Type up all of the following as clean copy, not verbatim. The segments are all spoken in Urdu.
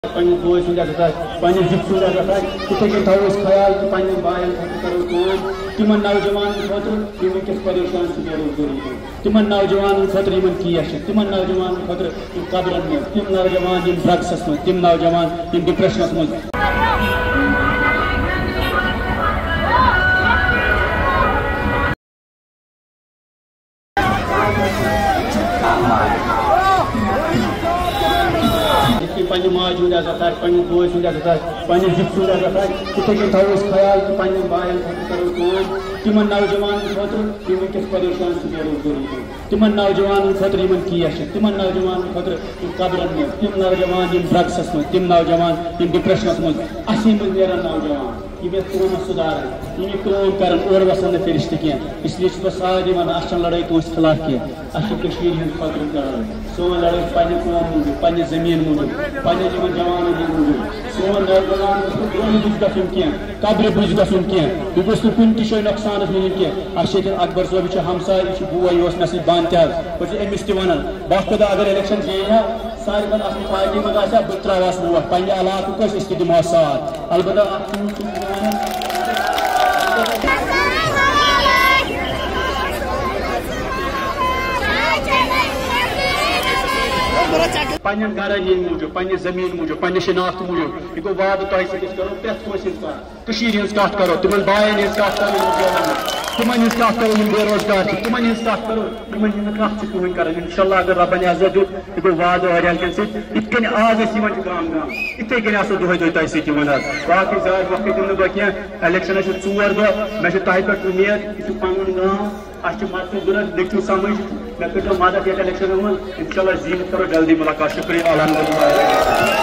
پنس بوے سند عزت پنس جت سند عزت اتھے کن تھو خیال کہ پنن بائن کرو کام تمن نوجوان خاطر یم ونکس پریشان چھ بے روزگاری تمن نوجوان خاطر یم کیش تمن نوجوان خاطر یم قبرن میں تم نوجوان یم ڈرگسس میں تم نوجوان یم ڈپریشنس میں پنہ ماج ہند عزت پنس بوے سند عزت پنس جت سند عزت اتھے کن تھو خیال کہ پنن بائن کرو کام تمن نوجوان خاطر یم ونکس پریشان چھ بے روزگاری تمن نوجوان خاطر یم کیش تمن نوجوان خاطر یم قبرن میں تم نوجوان یم ڈرگسس میں تم نوجوان یم ڈپریشنس میں اسی مز نیران نوجوان یم قومس سدھارن یم کام کرن اور وسن نہ فرشتہ کی اس لیے بہ سارے ونان اس لڑائی کس خلاف کی اس ہند خاطر کران سون لڑائی پنہ قوم موجود پنہ زمین موجود پنہ جوانن ہند موجود سون نوجوان برونہ بج گھن کی قبر بج گھن کی یہ گوس کن تہ جائے نقصانس ملن کی اس اکبر صوب ہمسائے یہ بوے یہ مے سۭتۍ بند تہ بہٕ أمِس تہِ ونان باقاعدہ اگر الیکشن زینہِ ہا سارے اصل پارٹی منٛز آسہِ ہا بہٕ ترٛاوہس ووٹ پننہِ علاقُک أسۍ تہِ دِمہو ساتھ البتہ اکھ چیٖز چھُس بہٕ ونان پنن گرن ہند موجود پنہ زمین موجود پنہ شناخت موجود یہ گو وعدہ تہ سۭتۍ کرو پرٛٮ۪تھ کٲنٛسہِ ہٕنٛز کتھ کٔشیٖرِ ہٕنٛز کتھ کرو تمن بایَن ہٕنٛز کتھ کرو تمن ہٕنٛز کتھ کرو یم بے روزگار چھِ تمن ہٕنٛز کتھ کرو یمن ہٕنٛز کتھ چھِ کٕہٕنۍ کران انشاءاللہ اگر ربن عزت دیُت یہ گو وعدہ واریاہن کٮ۪ن سۭتۍ یِتھ کٔنۍ آز أسۍ یِوان چھِ گام گام یِتھے کٔنۍ آسو دۄہے دۄہے تۄہہِ سۭتۍ یِوان حظ باقٕے زیادٕ وقت دِمہٕ نہٕ بہٕ کینٛہہ الیکشنس چھِ 4 دۄہ مےٚ چھُ تۄہہِ پٮ۪ٹھ اُمید یہِ چھُ پنُن گام اس چھِ مدد ضرورت لیکھِو سمجھ مےٚ کٔرۍزیو مدد یتھ الیکشنس منٛز انشاءاللہ زیٖنِتھ کرو جلدی ملاقات شُکریہ الحمدللہ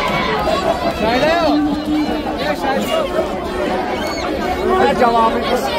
جواب